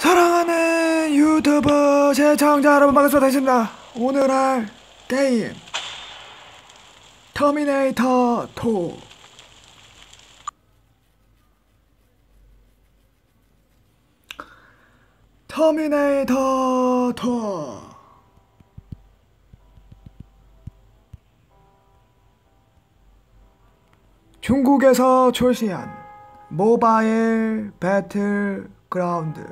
사랑하는 유튜브 시청자 여러분 반갑습니다. 오늘 할 게임 터미네이터 2. 터미네이터 2 중국에서 출시한 모바일 배틀 그라운드.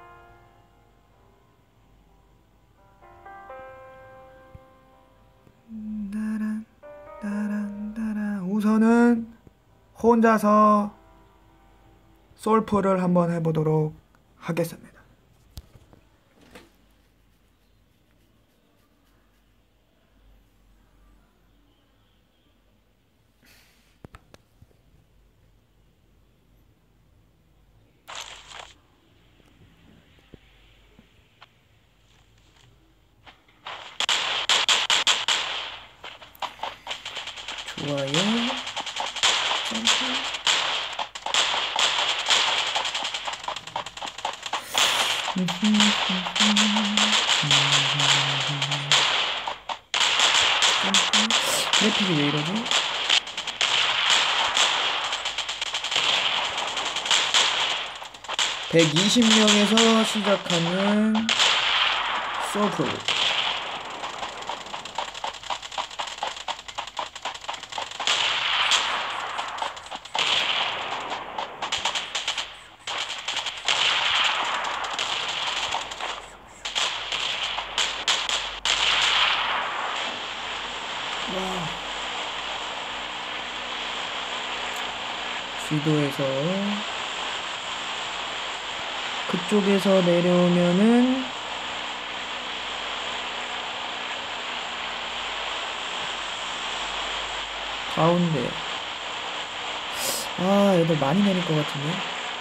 우선은 혼자서 솔프를 한번 해보도록 하겠습니다. 좋아요. 점프. 그래픽이 왜 이러지? (120명에서) 시작하는 솔프. 지도에서 그쪽에서 내려오면은 가운데. 아, 애들 많이 내릴 것 같은데.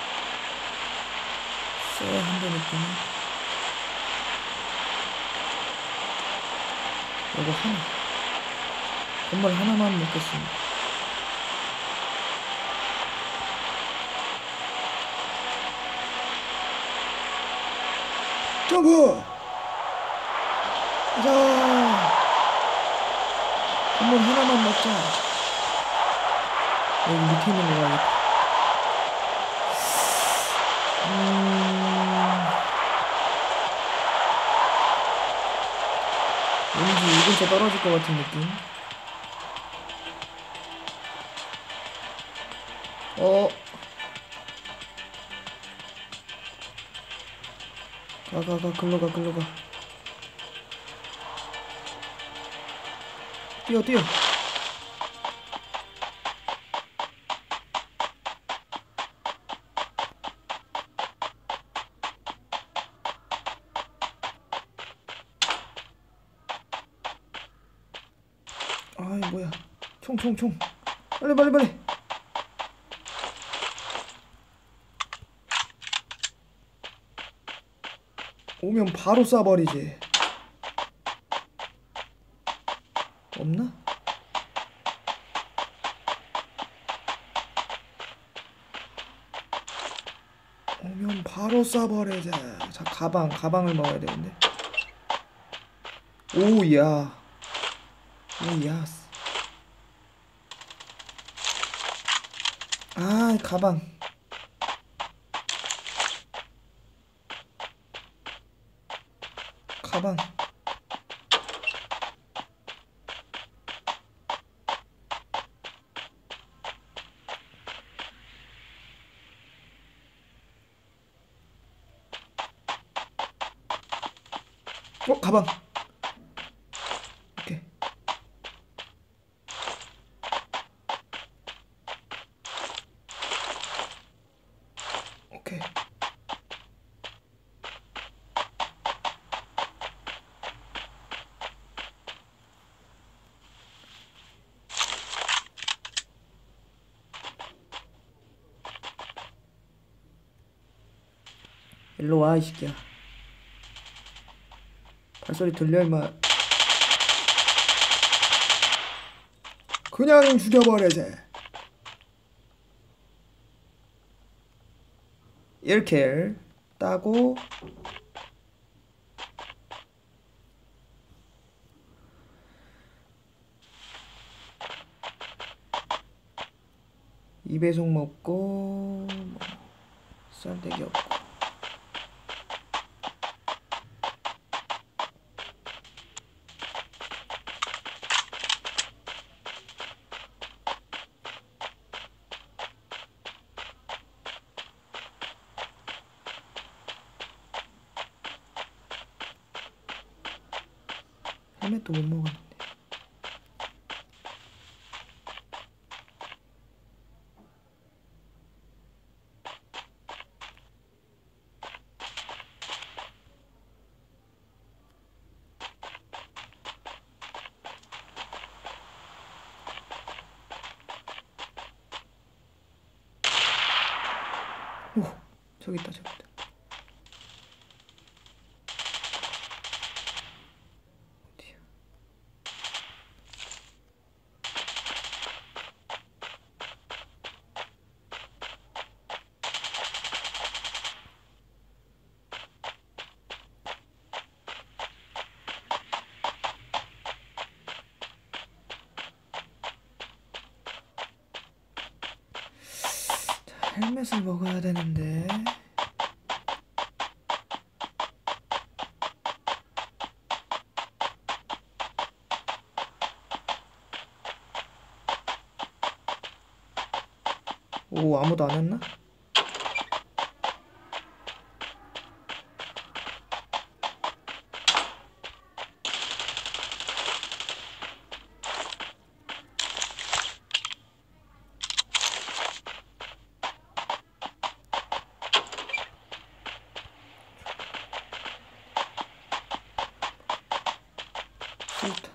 쎄한데 느낌이. 이거 하나. 건물 하나만 먹겠습니다. 점프! 가자! 건물 하나만 먹자. 여기 밑에 있는 거 가야겠다. 왠지 이 근처 떨어질 것 같은 느낌. 글로가. 뛰어. 아이 뭐야. 총. 빨리. 오면 바로 쏴버리지. 없나? 오면 바로 쏴버리자. 자, 가방을 먹어야 되는데. 오야. 아, 가방. 가방. 오케이. 일로와 이 새끼야. 발소리 들려 임마. 그냥 죽여버려지. 1킬. 따고 이배속 먹고 뭐 쌀데기 없고 헬멧도 못 먹었는데. 오, 저기 있다, 저기 있다. 어디야? 자, 헬멧을 먹어야 되는데. 오, 아무도 안 했나? 싫다.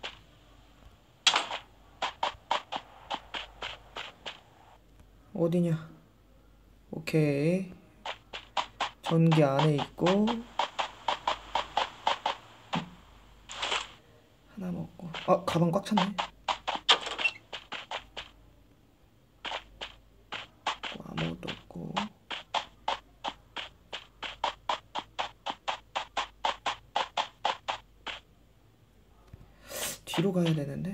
어디냐? 오케이. 전기 안에 있고 하나 먹고. 아, 가방 꽉 찼네. 아무것도 없고. 뒤로 가야 되는데.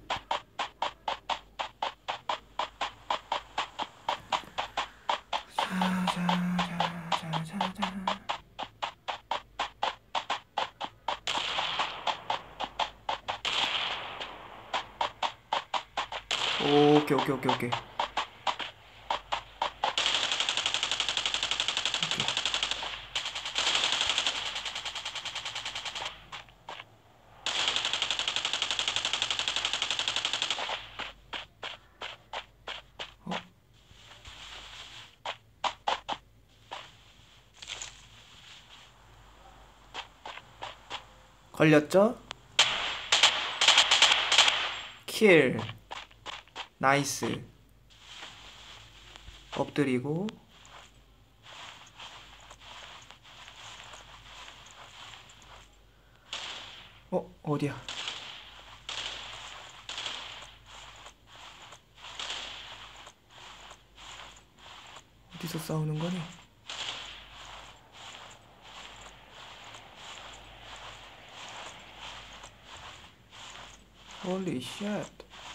오케이, 오케이, 오케이, 오케이. 걸렸죠? 킬. 나이스. 엎드리고. 어디야? 어디서 싸우는 거니? 홀리 쉣.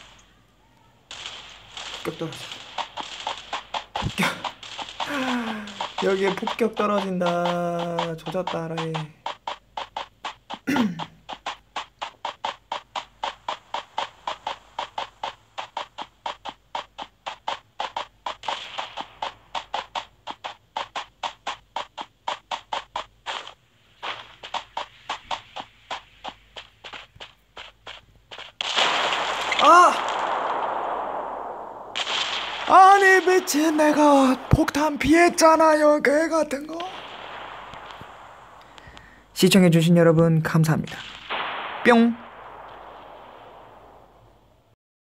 폭격 떨어져. 폭격. 여기에 폭격 떨어진다. 조졌다 라이. 아니 미친, 내가 폭탄 피했잖아요, 개 같은 거. 시청해주신 여러분 감사합니다. 뿅.